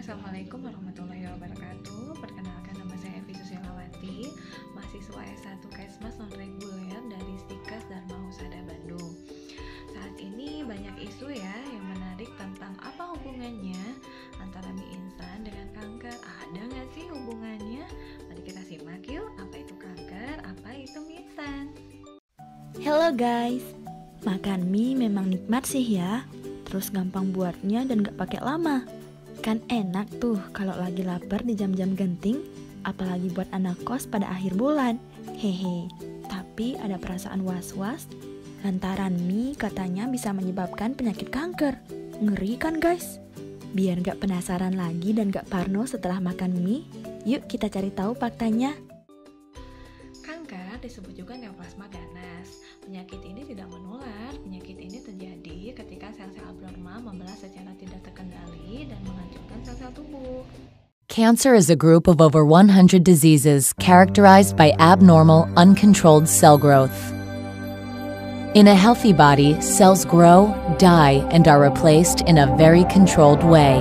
Assalamualaikum warahmatullahi wabarakatuh. Perkenalkan, nama saya Evi Susilawati, mahasiswa S1 Kesmas non-reguler dari Stikas Dharma Husada Bandung. Saat ini banyak isu ya yang menarik tentang apa hubungannya antara mie instan dengan kanker. Ada nggak sih hubungannya? Mari kita simak yuk, apa itu kanker, apa itu mie instan. Hello guys, makan mie memang nikmat sih ya. Terus gampang buatnya dan gak pakai lama. Kan enak tuh kalau lagi lapar di jam-jam genting, apalagi buat anak kos pada akhir bulan. Hehe, tapi ada perasaan was-was lantaran mie katanya bisa menyebabkan penyakit kanker. Ngeri kan guys? Biar gak penasaran lagi dan gak parno setelah makan mie, yuk kita cari tahu faktanya. Kanker disebut juga neoplasma ganas. Penyakit ini tidak menular. Penyakit ini terjadi ketika sel-sel abnormal membelah secara tidak terkendali dan menghancurkan sel-sel tubuh. Cancer is a group of over 100 diseases characterized by abnormal, uncontrolled cell growth. In a healthy body, cells grow, die, and are replaced in a very controlled way.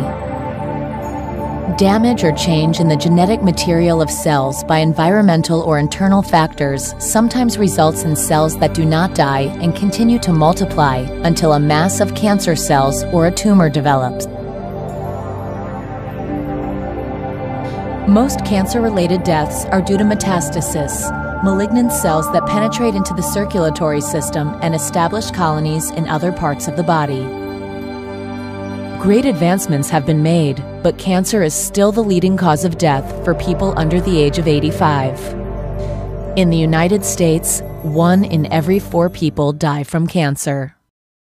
Damage or change in the genetic material of cells by environmental or internal factors sometimes results in cells that do not die and continue to multiply until a mass of cancer cells or a tumor develops. Most cancer-related deaths are due to metastasis, malignant cells that penetrate into the circulatory system and establish colonies in other parts of the body. Great advancements have been made, but cancer is still the leading cause of death for people under the age of 85. In the United States, 1 in every 4 people die from cancer.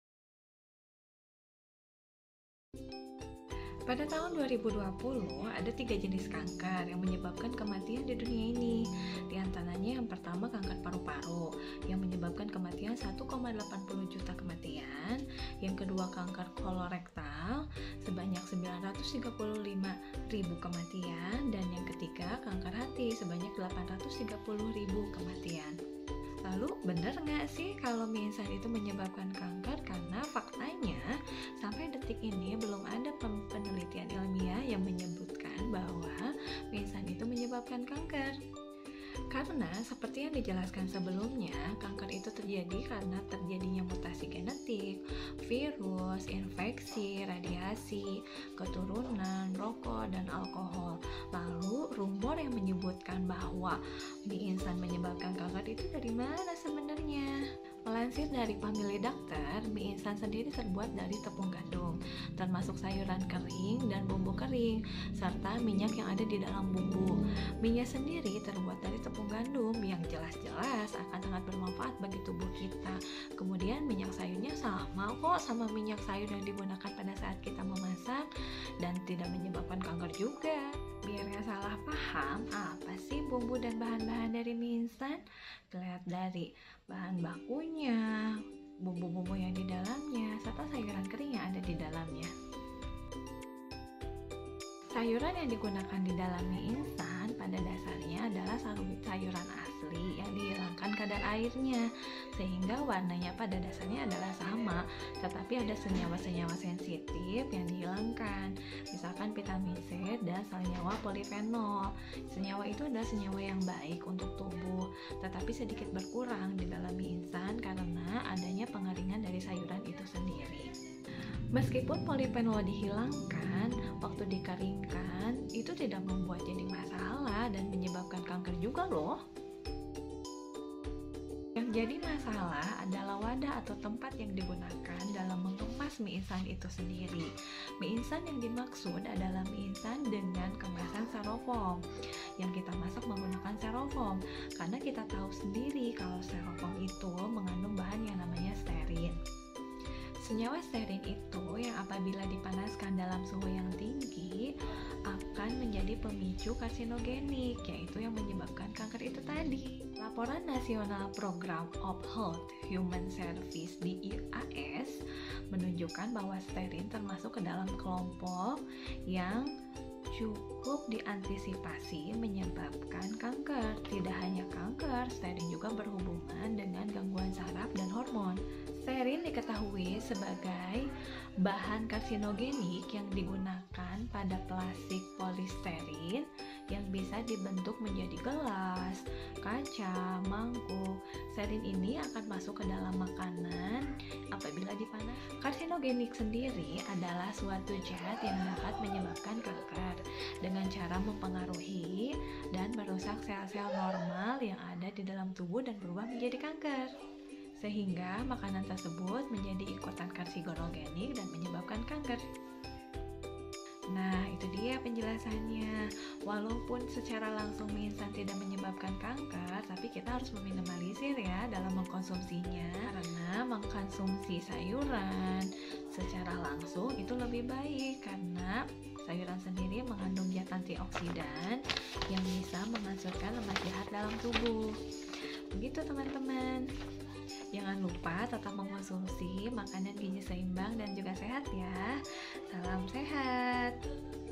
Pada tahun 2020, ada 3 jenis kanker yang menyebabkan kematian di dunia ini. Di antaranya yang pertama kanker paru-paru yang menyebabkan kematian 1,80 juta kematian. Yang kedua kanker kolorektal sebanyak 935.000 kematian. Dan yang ketiga kanker hati sebanyak 830.000 kematian. Lalu benar nggak sih kalau mie instan itu menyebabkan kanker? Karena faktanya sampai detik ini belum ada penelitian ilmiah yang menyebutkan bahwa mie instan itu menyebabkan kanker. Karena seperti yang dijelaskan sebelumnya, kanker itu terjadi karena terjadinya mutasi genetik, virus, infeksi, radiasi, keturunan, rokok, dan alkohol. Lalu rumor yang menyebutkan bahwa mie instan menyebabkan kanker itu dari mana sebenarnya? Melansir dari Family Doctor, mie instan sendiri terbuat dari tepung gandum, termasuk sayuran kering dan bumbu kering, serta minyak yang ada di dalam bumbu. Minyak sendiri terbuat dari tepung gandum yang jelas-jelas akan sangat bermanfaat bagi tubuh kita. Kemudian minyak sayurnya sama kok sama minyak sayur yang digunakan pada saat kita memasak dan tidak menyebabkan kanker juga. Biar gak salah paham, apa sih bumbu dan bahan-bahan dari mie instan? Dilihat dari bahan bakunya, bumbu-bumbu yang di dalamnya, serta sayuran kering yang ada di dalamnya. Sayuran yang digunakan di dalam mie instan pada dasarnya adalah sayuran asli yang dihilangkan kadar airnya, sehingga warnanya pada dasarnya adalah sama, tetapi ada senyawa-senyawa sensitif yang dihilangkan, misalkan vitamin C dan senyawa polifenol. Senyawa itu adalah senyawa yang baik untuk tubuh, tetapi sedikit berkurang di dalam mie instan karena adanya pengeringan dari sayuran itu sendiri. Meskipun polifenol dihilangkan, waktu dikeringkan itu tidak membuat jadi masalah dan menyebabkan kanker juga loh. Yang jadi masalah adalah wadah atau tempat yang digunakan dalam mengemas mie instan itu sendiri. Mie instan yang dimaksud adalah mie instan dengan kemasan styrofoam. Yang kita masak menggunakan styrofoam, karena kita tahu sendiri kalau styrofoam itu mengandung bahan yang namanya stearin. Senyawa stearin itu yang apabila dipanaskan dalam suhu yang tinggi akan menjadi pemicu karsinogenik, yaitu yang menyebabkan kanker itu tadi. Laporan Nasional Program of Health Human Service (DIHS) menunjukkan bahwa stearin termasuk ke dalam kelompok yang cukup diantisipasi menyebabkan kanker. Tidak hanya kanker, stearin juga berhubungan dengan gangguan saraf dan hormon. Stearin diketahui sebagai bahan karsinogenik yang digunakan pada plastik polisterin yang bisa dibentuk menjadi gelas, kaca, mangkuk. Stearin ini akan masuk ke dalam makanan apabila dipanas. Karsinogenik sendiri adalah suatu zat yang dapat menyebabkan kanker dengan cara mempengaruhi dan merusak sel-sel normal yang ada di dalam tubuh dan berubah menjadi kanker. Sehingga makanan tersebut menjadi ikutan karsinogenik dan menyebabkan kanker. Nah, itu dia penjelasannya. Walaupun secara langsung mie instan tidak menyebabkan kanker, tapi kita harus meminimalisir ya dalam mengkonsumsinya. Karena mengkonsumsi sayuran secara langsung itu lebih baik, karena sayuran sendiri mengandung zat antioksidan yang bisa menghancurkan lemak jahat dalam tubuh. Begitu teman-teman. Jangan lupa tetap mengkonsumsi makanan gizi seimbang dan juga sehat ya. Salam sehat.